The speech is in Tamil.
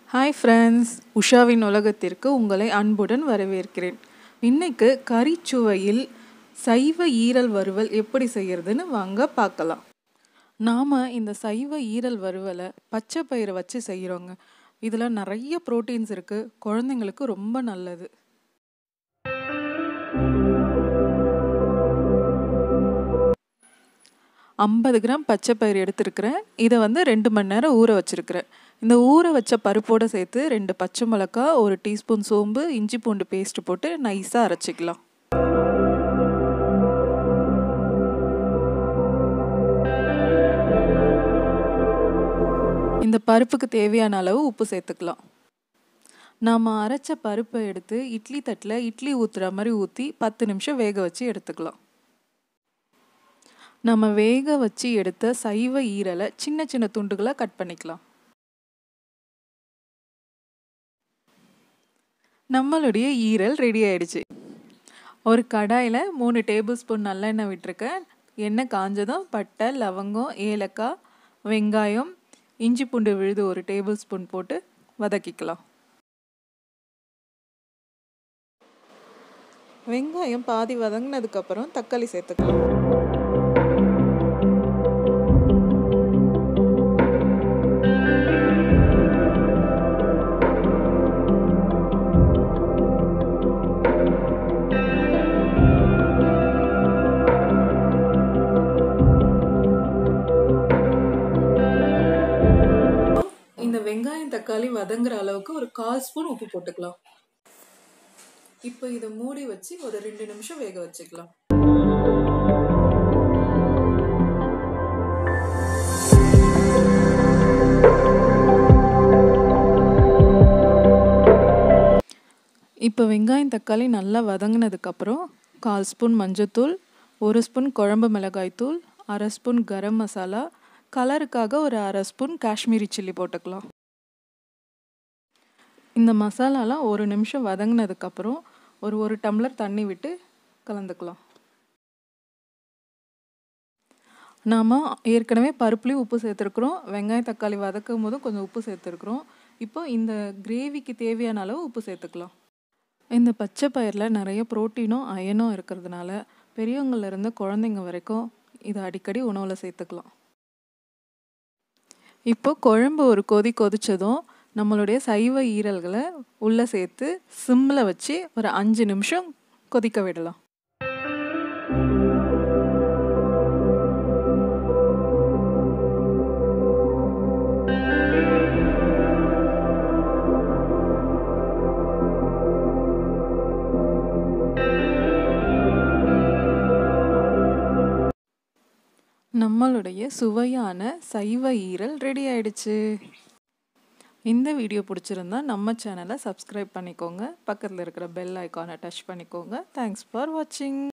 ஹாய் ஃப்ரெண்ட்ஸ், உஷாவின் உலகத்திற்கு உங்களை அன்புடன் வரவேற்கிறேன். இன்னைக்கு கறிச்சுவையில் சைவ ஈரல் வறுவல் எப்படி செய்யறதுன்னு வாங்க பார்க்கலாம். நாம் இந்த சைவ ஈரல் வறுவலை பச்சை பயிரை வச்சு செய்கிறோங்க. இதில் நிறைய ப்ரோட்டீன்ஸ் இருக்குது, குழந்தைங்களுக்கு ரொம்ப நல்லது. ஐம்பது கிராம் பச்சை பயிர் எடுத்துருக்கிறேன். இதை 2 மணி நேரம் ஊற வச்சுருக்கிறேன். இந்த ஊற வச்ச பருப்போடு சேர்த்து 2 பச்சை மிளகா, 1 டீஸ்பூன் சோம்பு, இஞ்சி பூண்டு பேஸ்ட் போட்டு நைஸாக அரைச்சிக்கலாம். இந்த பருப்புக்கு தேவையான அளவு உப்பு சேர்த்துக்கலாம். நாம் அரைச்ச பருப்பை எடுத்து இட்லி தட்டில் இட்லி ஊற்றுற மாதிரி ஊற்றி 10 நிமிஷம் வேக வச்சு எடுத்துக்கலாம். நம்ம வேக வச்சு எடுத்த சைவ ஈரலை சின்ன சின்ன துண்டுகளாக கட் பண்ணிக்கலாம். நம்மளுடைய ஈரல் ரெடி ஆயிடுச்சு. ஒரு கடாயில் 3 டேபிள் ஸ்பூன் நல்லெண்ணெய் விட்டுருக்கேன். எண்ணெய் காஞ்சதும் பட்டை, லவங்கம், ஏலக்காய், வெங்காயம், இஞ்சி பூண்டு விழுது 1 டேபிள் ஸ்பூன் போட்டு வதக்கிக்கலாம். வெங்காயம் பாதி வதங்கினதுக்கப்புறம் தக்காளி சேர்த்துக்கலாம். இந்த வெங்காயம் தக்காளி வதங்குற அளவுக்கு ஒரு 1/4 ஸ்பூன் உப்பு போட்டுக்கலாம். இப்போ இதை மூடி வச்சு ஒரு 2 நிமிஷம் வேக வச்சுக்கலாம். இப்போ வெங்காயம் தக்காளி நல்லா வதங்கினதுக்கப்புறம் 1/4 ஸ்பூன் மஞ்சத்தூள், 1 ஸ்பூன் குழம்பு மிளகாய்த்தூள், 1/2 ஸ்பூன் கரம் மசாலா, கலருக்காக ஒரு 1/2 ஸ்பூன் காஷ்மீரி சில்லி போட்டுக்கலாம். இந்த மசாலாலாம் 1 நிமிஷம் வதங்கினதுக்கப்புறம் ஒரு டம்ளர் தண்ணி விட்டு கலந்துக்கலாம். நாம் ஏற்கனவே பருப்புலேயும் உப்பு சேர்த்துருக்குறோம், வெங்காயம் தக்காளி வதக்கும் போதும் கொஞ்சம் உப்பு சேர்த்துருக்குறோம். இப்போ இந்த கிரேவிக்கு தேவையான அளவு உப்பு சேர்த்துக்கலாம். இந்த பச்சை பயிரில் நிறைய ப்ரோட்டீனும் அயனும் இருக்கிறதுனால பெரியவங்கள்லேருந்து குழந்தைங்க வரைக்கும் இதை அடிக்கடி உணவில் சேர்த்துக்கலாம். இப்போ குழம்பு ஒரு கொதிச்சதும் நம்மளுடைய சைவ ஈரல்களை உள்ளே சேர்த்து சிம்மில் வச்சு ஒரு 5 நிமிஷம் கொதிக்க விடலாம். நம்மளுடைய சுவையான சைவ ஈரல் ரெடி ஆயிடுச்சு. இந்த வீடியோ பிடிச்சிருந்தா நம்ம சேனலை சப்ஸ்கிரைப் பண்ணிக்கோங்க. பக்கத்தில் இருக்கிற பெல் ஐக்கானை டச் பண்ணிக்கோங்க. தேங்க்ஸ் ஃபார் வாட்சிங்.